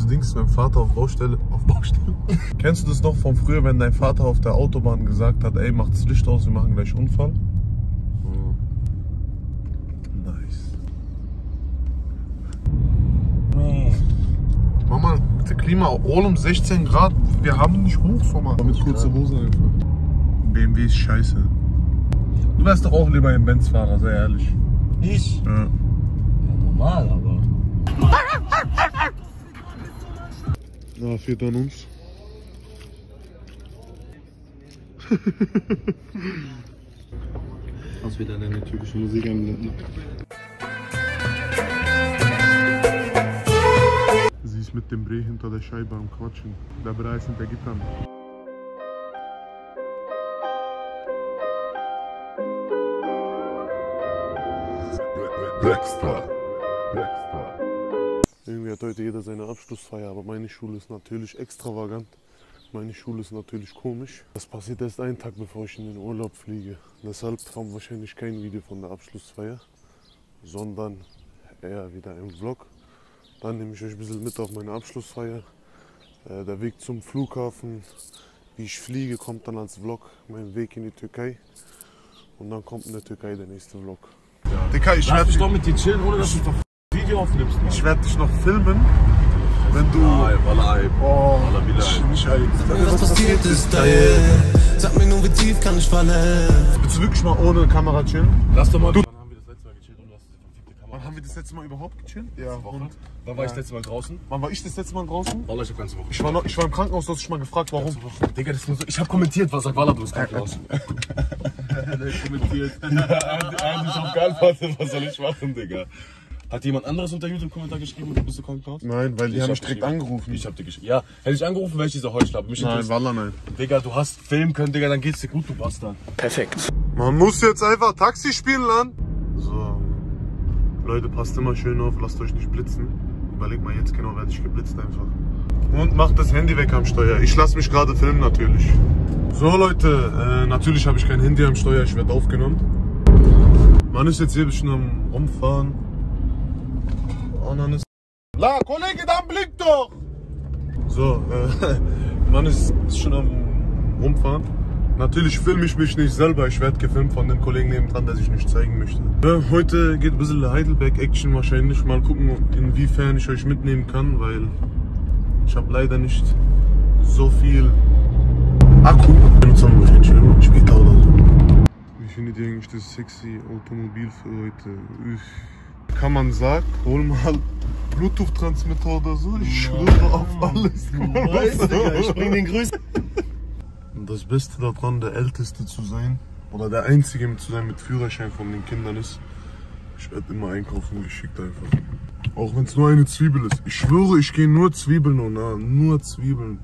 so Dings, wenn Vater auf Baustelle. Kennst du das noch von früher, wenn dein Vater auf der Autobahn gesagt hat, ey, mach das Licht aus, wir machen gleich Unfall? Nice. Mama, bitte Klima, all um 16 Grad, wir haben nicht Hochsommer. Mit kurzer Hose einfach. BMW ist scheiße. Du wärst doch auch lieber ein Benz-Fahrer, sehr ehrlich. Ich? Ja. Ja, normal, aber... Ja, fehlt an uns. Kannst wieder deine türkische Musik einblenden. Sie ist mit dem Bre hinter der Scheibe am Quatschen. Der Bre ist hinter Gittern. Blackstar. Irgendwie hat heute jeder seine Abschlussfeier, aber meine Schule ist natürlich extravagant. Meine Schule ist natürlich komisch. Das passiert erst einen Tag, bevor ich in den Urlaub fliege. Deshalb kommt wahrscheinlich kein Video von der Abschlussfeier, sondern eher wieder ein Vlog. Dann nehme ich euch ein bisschen mit auf meine Abschlussfeier. Der Weg zum Flughafen, wie ich fliege, kommt dann als Vlog. Mein Weg in die Türkei. Und dann kommt in der Türkei der nächste Vlog. Ja. Digga, ich werde dich doch mit dir chillen, ohne dass du doch Video aufnimmst. Ich werde dich noch filmen, wenn du... Nein, Wallah, oh, nicht Was passiert ist da jetzt? Sag mir nur, wie tief kann ich fallen? Willst du wirklich mal ohne Kamera chillen? Lass doch mal... Wann haben wir das letzte Mal gechillt und du hast die verfickte Kamera? Wann haben wir das letzte Mal überhaupt gechillt? Ja. Und wann war ich das letzte Mal draußen? Wann war ich das letzte Mal draußen? Wallah, ich hab ganze Woche. Ich war im Krankenhaus, du hast dich mal gefragt, warum. Digga, das ist nur so... Ich hab kommentiert, was sagt Wallah, du bist Krankenhaus. Der kommentiert. Er hat nicht auf geantwortet, was soll ich machen, Digga? Hat jemand anderes unter YouTube-Kommentar geschrieben, du bist im Krankenhaus? Nein, weil die haben mich hab direkt geschrieben. angerufen. Ich hab dir geschrieben. Ja, hätte ich angerufen, wäre ich dieser Heuchler. Nein, Wallah, nein. Digga, du hast filmen können, Digga, dann geht's dir gut, du Bastard. Perfekt. Man muss jetzt einfach Taxi spielen lernen. So, Leute, passt immer schön auf, lasst euch nicht blitzen. Überleg mal jetzt genau, werde ich geblitzt einfach. Und macht das Handy weg am Steuer. Ich lasse mich gerade filmen natürlich. So Leute, natürlich habe ich kein Handy am Steuer, ich werde aufgenommen. Man ist jetzt hier ein bisschen am Rumfahren. Und dann ist... La, Kollege, dann blick doch! So, man ist schon am Rumfahren. Natürlich filme ich mich nicht selber, ich werde gefilmt von dem Kollegen nebendran, der sich nicht zeigen möchte. Ja, heute geht ein bisschen Heidelberg-Action wahrscheinlich. Mal gucken, inwiefern ich euch mitnehmen kann, weil ich habe leider nicht so viel Akku. Später oder so. Wie findet ihr eigentlich das sexy Automobil für heute? Kann man sagen, hol mal Bluetooth-Transmitter oder so, ich schwöre auf alles. Ich bring den Grüß. Das Beste daran, der Älteste zu sein oder der Einzige zu sein mit Führerschein von den Kindern ist, ich werde immer einkaufen geschickt einfach. Auch wenn es nur eine Zwiebel ist. Ich schwöre, ich gehe nur Zwiebeln und nur Zwiebeln.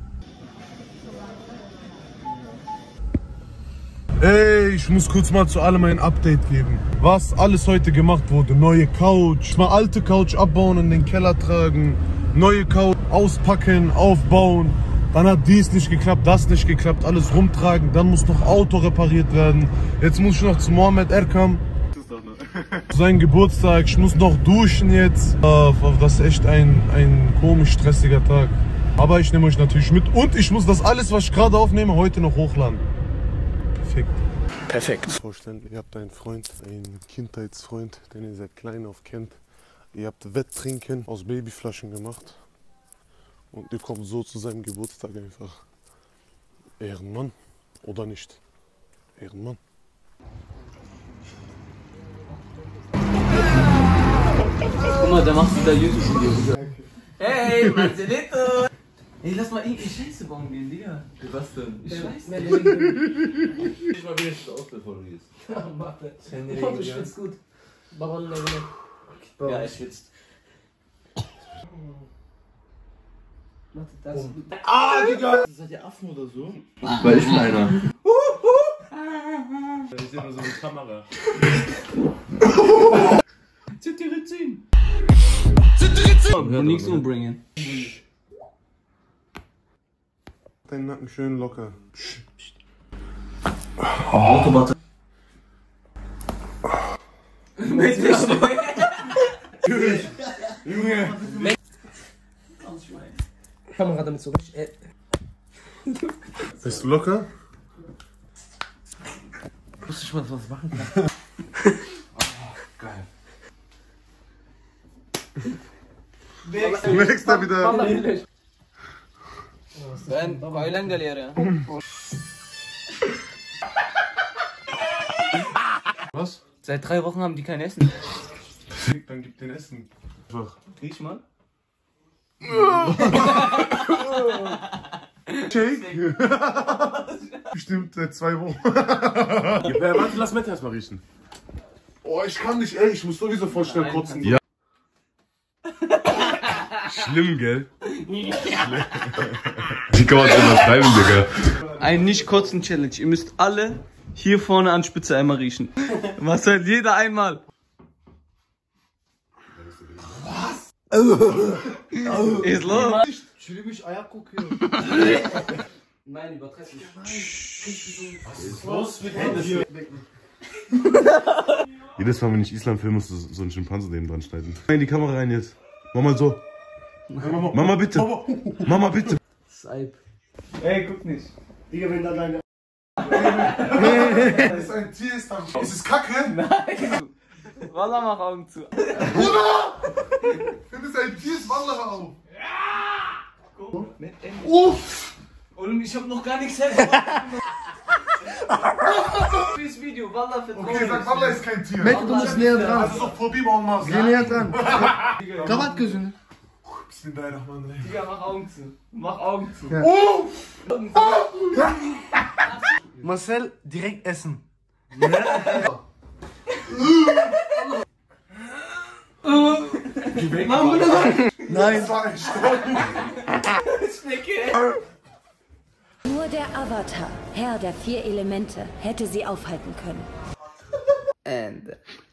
Ey, ich muss kurz mal zu allem ein Update geben. Was alles heute gemacht wurde. Neue Couch, mal alte Couch abbauen, in den Keller tragen. Neue Couch auspacken, aufbauen. Dann hat dies nicht geklappt, das nicht geklappt, alles rumtragen. Dann muss noch Auto repariert werden. Jetzt muss ich noch zu Mohammed Erkam. Sein Geburtstag, ich muss noch duschen jetzt. Das ist echt ein komisch stressiger Tag. Aber ich nehme euch natürlich mit und ich muss das alles, was ich gerade aufnehme, heute noch hochladen. Perfekt. Vorstellen, ihr habt einen Freund, einen Kindheitsfreund, den ihr seit klein auf kennt. Ihr habt Wetttrinken aus Babyflaschen gemacht. Und ihr kommt so zu seinem Geburtstag einfach. Ehrenmann oder nicht? Ehrenmann. Guck mal, der macht wieder YouTube-Video. Hey, Marcelito! Ey, lass mal irgendwie Scheiße bauen gehen, Digga. Was denn? Ich weiß nicht. Ich mal wieder auf, bevor du gehst. Ja, mach das. Oh, du schwitzt gut. Ja, er schwitzt. Warte, das. Ah, Digga! Seid ihr Affen oder so? Weil ich bin einer. Ich sehe nur so eine Kamera. Zück die Rizin! Und nichts umbringen. Deinen Nacken schön locker. Autobahn. Mit Junge! Kamera damit so richtig. Bist du locker? Wusste ich mal, dass man das machen kann. Geil. Du merkst da wieder. Ben bayılan geliyor ya. Was? Seit 3 Wochen haben die kein Essen. Dann gib den Essen. Einfach. Riech mal. Shake? Bestimmt seit 2 Wochen. Warte, lass Mette erstmal riechen. Oh, ich kann nicht, ey, ich muss sowieso voll schnell kotzen. Ja. Schlimm, gell? Wie kann man das übertreiben, Digga? Ein Nicht-Kotzen-Challenge. Ihr müsst alle hier vorne an Spitze einmal riechen. Was halt jeder einmal? Was? Ist los? Çürümüş ayak kokuyor. Nein, übertreib nicht. Los mit Händen. Jedes Mal, wenn ich Islam filme, musst du so einen Schimpanse neben dran schneiden. In die Kamera rein jetzt. Mach mal so. Mama bitte. Mama bitte. Seib. Ey, guck nicht. Digga, wenn da deine... Das ist ein Tier, ist es Kacke? Nein. Wallah, mach Augen zu. Bruder! Wenn es ein Tier ist, Wallah auf. Guck, mit Ende. Uff! Und ich hab noch gar nichts selber. Fürs Video, Wallah, für Okay, sag Wallah ist kein Tier. Mette, du musst näher Das dran. ist doch Phobie, warum machst du? Geh näher dran. Kapat gözünü. Bismillahirrahmanirrahim. Digga, mach Augen zu. Mach Augen zu. Ja. Uff! Marcel, direkt essen. Nein. Das war ein Nur der Avatar, Herr der 4 Elemente, hätte sie aufhalten können. Ende.